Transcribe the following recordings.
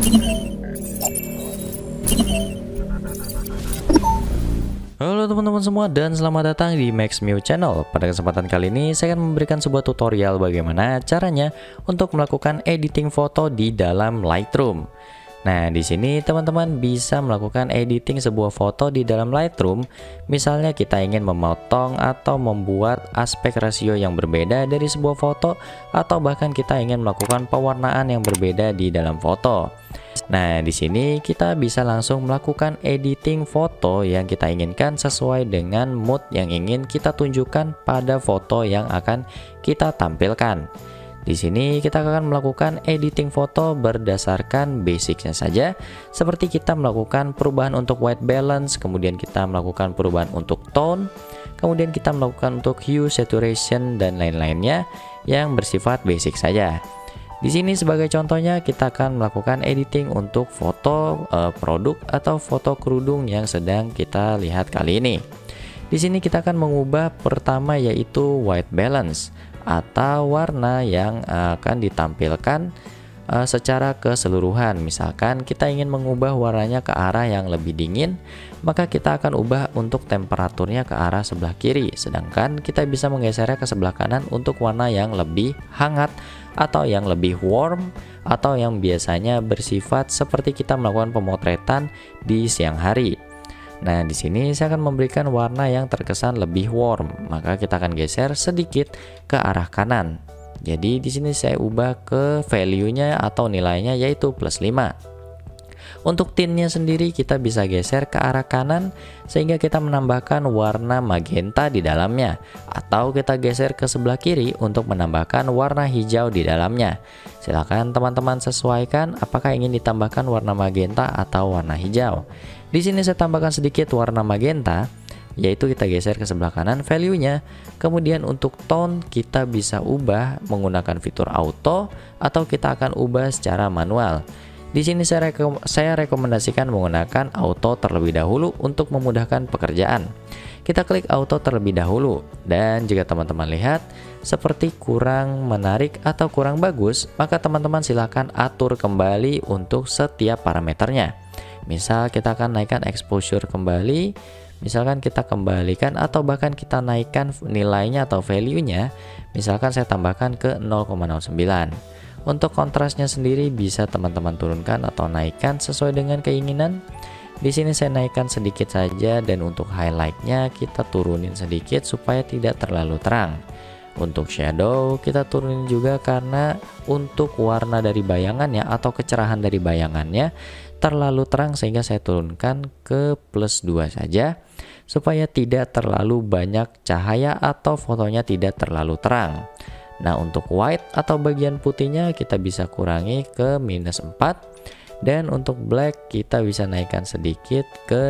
Halo teman-teman semua dan selamat datang di Max Mew Channel. Pada kesempatan kali ini saya akan memberikan sebuah tutorial bagaimana caranya untuk melakukan editing foto di dalam Lightroom. Nah, di sini teman-teman bisa melakukan editing sebuah foto di dalam Lightroom. Misalnya kita ingin memotong atau membuat aspek rasio yang berbeda dari sebuah foto, atau bahkan kita ingin melakukan pewarnaan yang berbeda di dalam foto. Nah, di sini kita bisa langsung melakukan editing foto yang kita inginkan sesuai dengan mood yang ingin kita tunjukkan pada foto yang akan kita tampilkan. Di sini kita akan melakukan editing foto berdasarkan basicnya saja, seperti kita melakukan perubahan untuk white balance, kemudian kita melakukan perubahan untuk tone, kemudian kita melakukan untuk hue, saturation, dan lain-lainnya yang bersifat basic saja. Di sini sebagai contohnya kita akan melakukan editing untuk foto produk atau foto kerudung yang sedang kita lihat kali ini. Di sini kita akan mengubah pertama yaitu white balance atau warna yang akan ditampilkan secara keseluruhan. Misalkan kita ingin mengubah warnanya ke arah yang lebih dingin, maka kita akan ubah untuk temperaturnya ke arah sebelah kiri, sedangkan kita bisa menggesernya ke sebelah kanan untuk warna yang lebih hangat atau yang lebih warm, atau yang biasanya bersifat seperti kita melakukan pemotretan di siang hari. Nah, di sini saya akan memberikan warna yang terkesan lebih warm, maka kita akan geser sedikit ke arah kanan. Jadi di sini saya ubah ke value-nya atau nilainya yaitu +5. Untuk tintnya sendiri kita bisa geser ke arah kanan sehingga kita menambahkan warna magenta di dalamnya, atau kita geser ke sebelah kiri untuk menambahkan warna hijau di dalamnya. Silahkan teman-teman sesuaikan apakah ingin ditambahkan warna magenta atau warna hijau. Di sini saya tambahkan sedikit warna magenta, yaitu kita geser ke sebelah kanan value-nya. Kemudian untuk tone kita bisa ubah menggunakan fitur auto, atau kita akan ubah secara manual. Di sini saya rekomendasikan menggunakan auto terlebih dahulu untuk memudahkan pekerjaan. Kita klik auto terlebih dahulu, dan jika teman-teman lihat seperti kurang menarik atau kurang bagus, maka teman-teman silahkan atur kembali untuk setiap parameternya. Misal kita akan naikkan exposure kembali, misalkan kita kembalikan atau bahkan kita naikkan nilainya atau value-nya, misalkan saya tambahkan ke 0,09. Untuk kontrasnya sendiri bisa teman-teman turunkan atau naikkan sesuai dengan keinginan. Di sini saya naikkan sedikit saja, dan untuk highlightnya kita turunin sedikit supaya tidak terlalu terang. Untuk shadow kita turunin juga karena untuk warna dari bayangannya atau kecerahan dari bayangannya terlalu terang, sehingga saya turunkan ke +2 saja supaya tidak terlalu banyak cahaya atau fotonya tidak terlalu terang. Nah, untuk white atau bagian putihnya kita bisa kurangi ke -4, dan untuk black kita bisa naikkan sedikit ke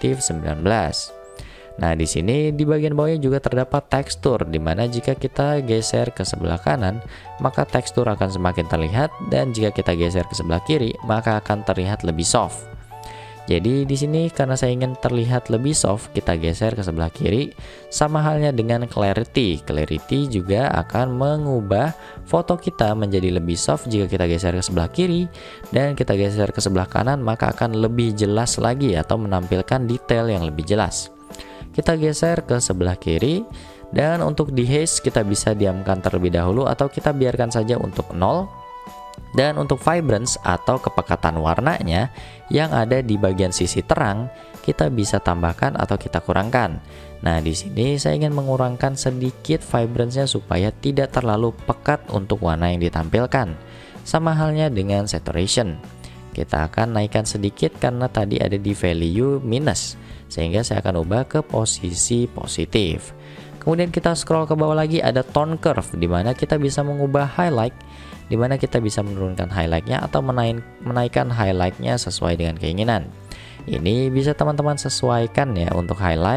-19. Nah, di sini di bagian bawahnya juga terdapat tekstur, dimana jika kita geser ke sebelah kanan maka tekstur akan semakin terlihat, dan jika kita geser ke sebelah kiri maka akan terlihat lebih soft. Jadi di sini karena saya ingin terlihat lebih soft, kita geser ke sebelah kiri. Sama halnya dengan clarity. Clarity juga akan mengubah foto kita menjadi lebih soft jika kita geser ke sebelah kiri, dan kita geser ke sebelah kanan maka akan lebih jelas lagi atau menampilkan detail yang lebih jelas. Kita geser ke sebelah kiri, dan untuk di haze kita bisa diamkan terlebih dahulu atau kita biarkan saja untuk 0. Dan untuk vibrance atau kepekatan warnanya yang ada di bagian sisi terang kita bisa tambahkan atau kita kurangkan. Nah, di sini saya ingin mengurangkan sedikit vibrance-nya supaya tidak terlalu pekat untuk warna yang ditampilkan. Sama halnya dengan saturation. Kita akan naikkan sedikit karena tadi ada di value minus, sehingga saya akan ubah ke posisi positif. Kemudian kita scroll ke bawah lagi, ada tone curve, dimana kita bisa mengubah highlight, dimana kita bisa menurunkan highlightnya atau menaikkan highlightnya sesuai dengan keinginan. Ini bisa teman-teman sesuaikan ya. Untuk highlight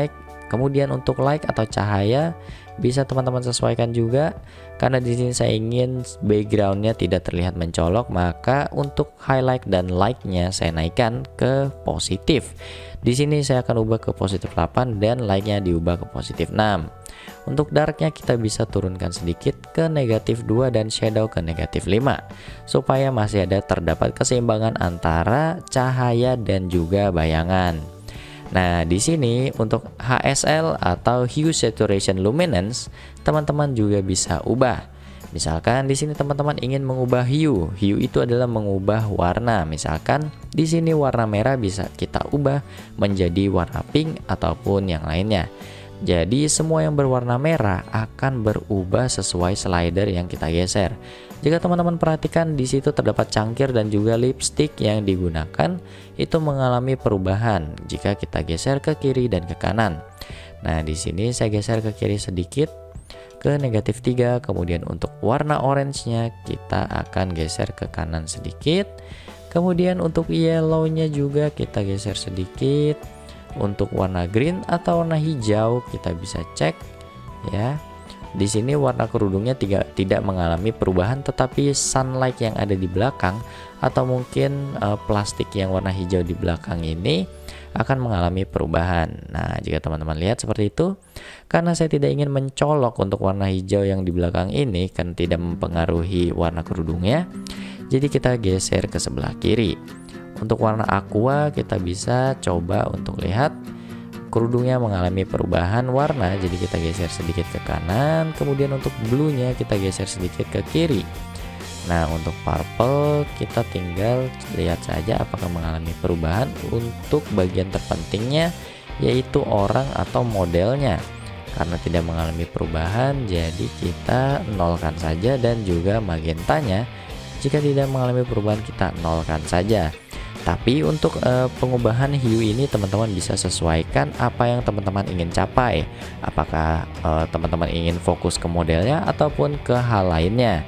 Kemudian untuk light atau cahaya bisa teman-teman sesuaikan juga, karena di sini saya ingin backgroundnya tidak terlihat mencolok, maka untuk highlight dan lightnya saya naikkan ke positif. Di sini saya akan ubah ke positif 8 dan lightnya diubah ke positif 6. Untuk darknya kita bisa turunkan sedikit ke negatif 2 dan shadow ke negatif 5 supaya masih ada terdapat keseimbangan antara cahaya dan juga bayangan. Nah, di sini untuk HSL atau Hue Saturation Luminance, teman-teman juga bisa ubah. Misalkan di sini teman-teman ingin mengubah hue. Hue itu adalah mengubah warna. Misalkan di sini warna merah bisa kita ubah menjadi warna pink ataupun yang lainnya. Jadi semua yang berwarna merah akan berubah sesuai slider yang kita geser. Jika teman-teman perhatikan di situ terdapat cangkir dan juga lipstick yang digunakan itu mengalami perubahan jika kita geser ke kiri dan ke kanan. Nah, di sini saya geser ke kiri sedikit ke negatif 3, kemudian untuk warna orange-nya kita akan geser ke kanan sedikit. Kemudian untuk yellow-nya juga kita geser sedikit. Untuk warna green atau warna hijau kita bisa cek ya. Di sini warna kerudungnya tidak mengalami perubahan, tetapi sunlight yang ada di belakang atau mungkin plastik yang warna hijau di belakang ini akan mengalami perubahan. Nah, jika teman-teman lihat seperti itu, karena saya tidak ingin mencolok untuk warna hijau yang di belakang ini kan tidak mempengaruhi warna kerudungnya, jadi kita geser ke sebelah kiri. Untuk warna aqua kita bisa coba untuk lihat kerudungnya mengalami perubahan warna, jadi kita geser sedikit ke kanan. Kemudian untuk blue-nya kita geser sedikit ke kiri. Nah, untuk purple kita tinggal lihat saja apakah mengalami perubahan. Untuk bagian terpentingnya yaitu orang atau modelnya, karena tidak mengalami perubahan jadi kita nolkan saja, dan juga magentanya jika tidak mengalami perubahan kita nolkan saja. Tapi untuk pengubahan hue ini teman-teman bisa sesuaikan apa yang teman-teman ingin capai. Apakah teman-teman ingin fokus ke modelnya ataupun ke hal lainnya.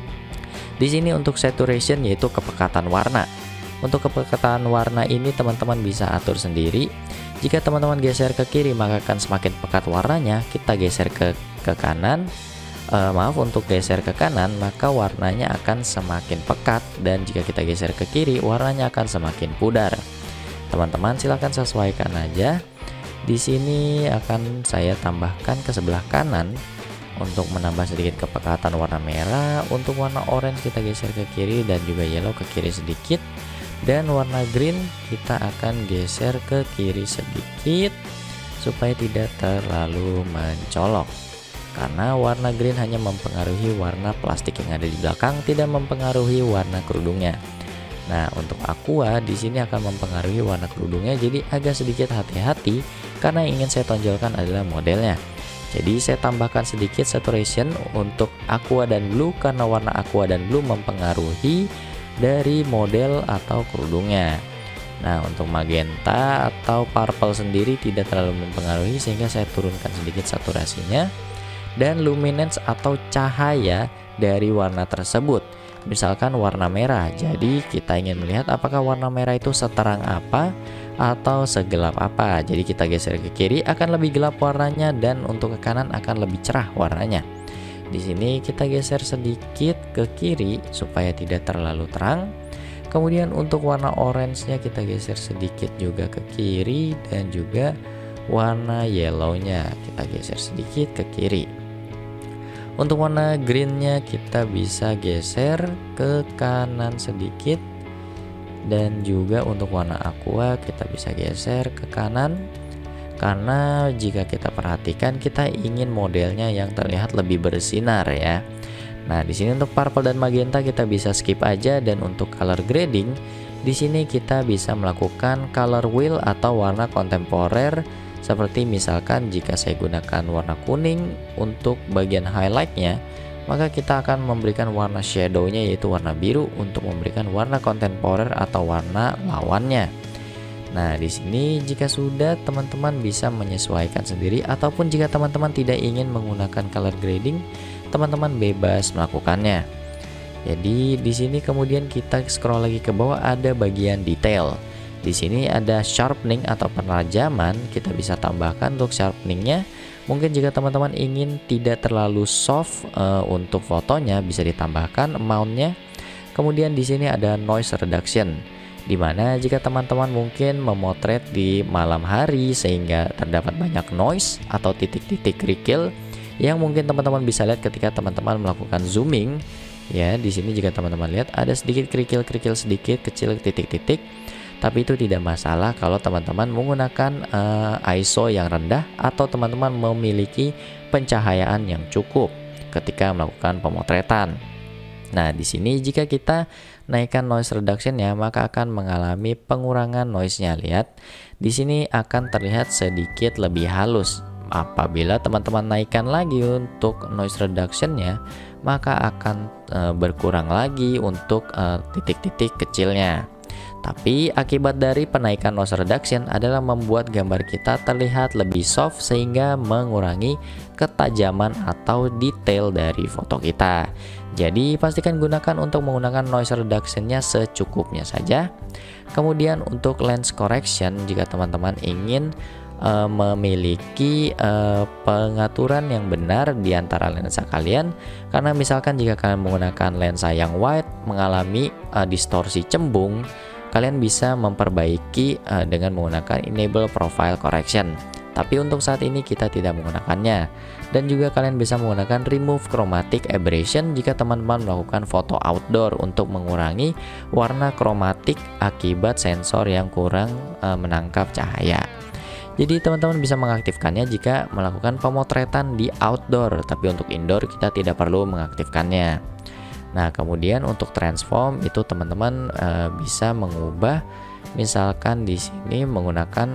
Di sini untuk saturation yaitu kepekatan warna. Untuk kepekatan warna ini teman-teman bisa atur sendiri. Jika teman-teman geser ke kiri maka akan semakin pekat warnanya. Kita geser ke kanan. Untuk geser ke kanan maka warnanya akan semakin pekat, dan jika kita geser ke kiri warnanya akan semakin pudar. Teman-teman silahkan sesuaikan aja. Di sini akan saya tambahkan ke sebelah kanan untuk menambah sedikit kepekatan warna merah. Untuk warna orange kita geser ke kiri dan juga yellow ke kiri sedikit, dan warna green kita akan geser ke kiri sedikit supaya tidak terlalu mencolok. Karena warna green hanya mempengaruhi warna plastik yang ada di belakang, tidak mempengaruhi warna kerudungnya. Nah, untuk aqua di sini akan mempengaruhi warna kerudungnya, jadi agak sedikit hati-hati karena yang ingin saya tonjolkan adalah modelnya. Jadi saya tambahkan sedikit saturation untuk aqua dan blue karena warna aqua dan blue mempengaruhi dari model atau kerudungnya. Nah, untuk magenta atau purple sendiri tidak terlalu mempengaruhi sehingga saya turunkan sedikit saturasinya. Dan luminance atau cahaya dari warna tersebut, misalkan warna merah, jadi kita ingin melihat apakah warna merah itu seterang apa atau segelap apa. Jadi kita geser ke kiri akan lebih gelap warnanya, dan untuk ke kanan akan lebih cerah warnanya. Di sini kita geser sedikit ke kiri supaya tidak terlalu terang. Kemudian untuk warna orange-nya kita geser sedikit juga ke kiri, dan juga warna yellow-nya kita geser sedikit ke kiri. Untuk warna green-nya kita bisa geser ke kanan sedikit, dan juga untuk warna aqua kita bisa geser ke kanan. Karena jika kita perhatikan kita ingin modelnya yang terlihat lebih bersinar ya. Nah, di sini untuk purple dan magenta kita bisa skip aja, dan untuk color grading di sini kita bisa melakukan color wheel atau warna kontemporer. Seperti misalkan jika saya gunakan warna kuning untuk bagian highlightnya, maka kita akan memberikan warna shadownya yaitu warna biru untuk memberikan warna kontemporer atau warna lawannya. Nah, di sini jika sudah teman-teman bisa menyesuaikan sendiri, ataupun jika teman-teman tidak ingin menggunakan color grading, teman-teman bebas melakukannya. Jadi di sini kemudian kita scroll lagi ke bawah, ada bagian detail. Di sini ada sharpening atau penajaman, kita bisa tambahkan untuk sharpeningnya. Mungkin jika teman-teman ingin tidak terlalu soft untuk fotonya, bisa ditambahkan amount-nya. Kemudian di sini ada noise reduction, dimana jika teman-teman mungkin memotret di malam hari sehingga terdapat banyak noise atau titik-titik kerikil yang mungkin teman-teman bisa lihat ketika teman-teman melakukan zooming. Ya, di sini jika teman-teman lihat ada sedikit kerikil-kerikil sedikit kecil titik-titik. Tapi itu tidak masalah kalau teman-teman menggunakan ISO yang rendah atau teman-teman memiliki pencahayaan yang cukup ketika melakukan pemotretan. Nah, di sini jika kita naikkan noise reduction ya, maka akan mengalami pengurangan noise-nya. Lihat, di sini akan terlihat sedikit lebih halus. Apabila teman-teman naikkan lagi untuk noise reduction-nya, maka akan berkurang lagi untuk titik-titik kecilnya. Tapi akibat dari penaikan noise reduction adalah membuat gambar kita terlihat lebih soft sehingga mengurangi ketajaman atau detail dari foto kita. Jadi pastikan gunakan untuk menggunakan noise reduction-nya secukupnya saja. Kemudian untuk lens correction, jika teman-teman ingin memiliki pengaturan yang benar di antara lensa kalian, karena misalkan jika kalian menggunakan lensa yang wide mengalami distorsi cembung, kalian bisa memperbaiki dengan menggunakan enable profile correction. Tapi untuk saat ini kita tidak menggunakannya. Dan juga kalian bisa menggunakan remove chromatic aberration jika teman-teman melakukan foto outdoor untuk mengurangi warna kromatik akibat sensor yang kurang menangkap cahaya. Jadi teman-teman bisa mengaktifkannya jika melakukan pemotretan di outdoor, tapi untuk indoor kita tidak perlu mengaktifkannya. Nah, kemudian untuk transform itu teman-teman bisa mengubah, misalkan di sini menggunakan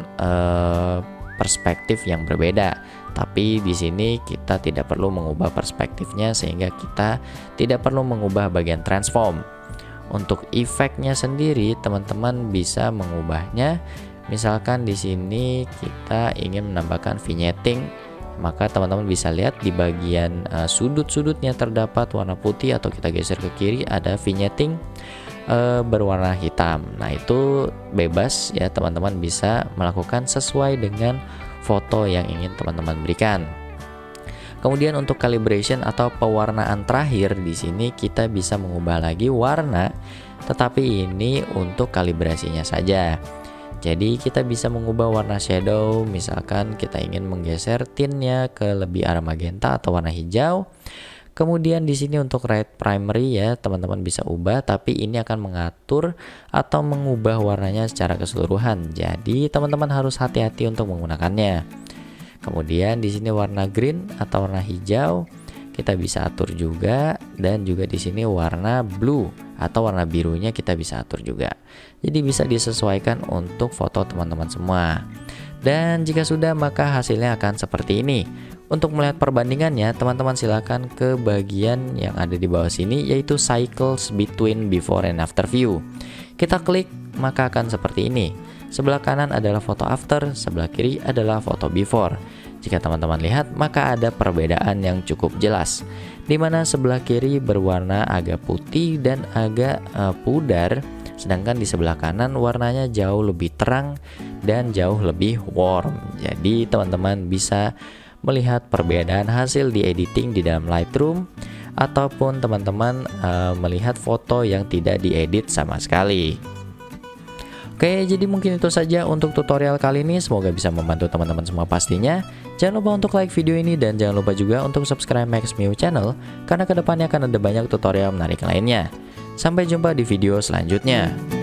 perspektif yang berbeda. Tapi di sini kita tidak perlu mengubah perspektifnya sehingga kita tidak perlu mengubah bagian transform. Untuk efeknya sendiri teman-teman bisa mengubahnya. Misalkan di sini kita ingin menambahkan vignetting, maka teman-teman bisa lihat di bagian sudut-sudutnya terdapat warna putih, atau kita geser ke kiri ada vignetting berwarna hitam. Nah, itu bebas ya, teman-teman bisa melakukan sesuai dengan foto yang ingin teman-teman berikan. Kemudian untuk calibration atau pewarnaan terakhir, di sini kita bisa mengubah lagi warna, tetapi ini untuk kalibrasinya saja. Jadi kita bisa mengubah warna shadow, misalkan kita ingin menggeser tintnya ke lebih arah magenta atau warna hijau. Kemudian di sini untuk red primary ya, teman-teman bisa ubah, tapi ini akan mengatur atau mengubah warnanya secara keseluruhan. Jadi teman-teman harus hati-hati untuk menggunakannya. Kemudian di sini warna green atau warna hijau kita bisa atur juga, dan juga di sini warna blue atau warna birunya kita bisa atur juga. Jadi bisa disesuaikan untuk foto teman-teman semua. Dan jika sudah, maka hasilnya akan seperti ini. Untuk melihat perbandingannya, teman-teman silakan ke bagian yang ada di bawah sini, yaitu cycles between before and after view. Kita klik, maka akan seperti ini. Sebelah kanan adalah foto after, sebelah kiri adalah foto before. Jika teman-teman lihat, maka ada perbedaan yang cukup jelas, di mana sebelah kiri berwarna agak putih dan agak pudar, sedangkan di sebelah kanan warnanya jauh lebih terang dan jauh lebih warm. Jadi teman-teman bisa melihat perbedaan hasil di editing di dalam Lightroom, ataupun teman-teman melihat foto yang tidak diedit sama sekali. Oke, jadi mungkin itu saja untuk tutorial kali ini. Semoga bisa membantu teman-teman semua pastinya. Jangan lupa untuk like video ini, dan jangan lupa juga untuk subscribe Maxmew Channel, karena kedepannya akan ada banyak tutorial menarik lainnya. Sampai jumpa di video selanjutnya.